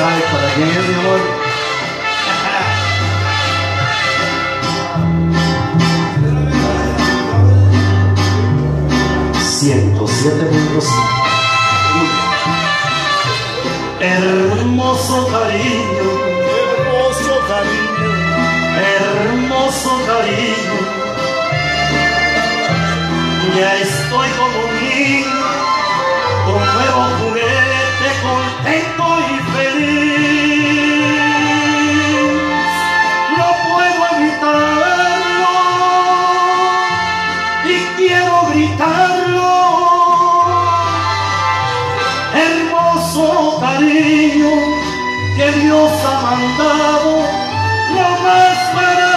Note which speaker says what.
Speaker 1: sabes para quién es, mi amor. 107.5. Hermoso cariño,
Speaker 2: hermoso cariño,
Speaker 1: hermoso cariño. Ya estoy como un niño, con nuevo juguete, contento y feliz. No puedo evitarlo y quiero gritarlo. Hermoso cariño que Dios ha mandado, lo más maravilloso.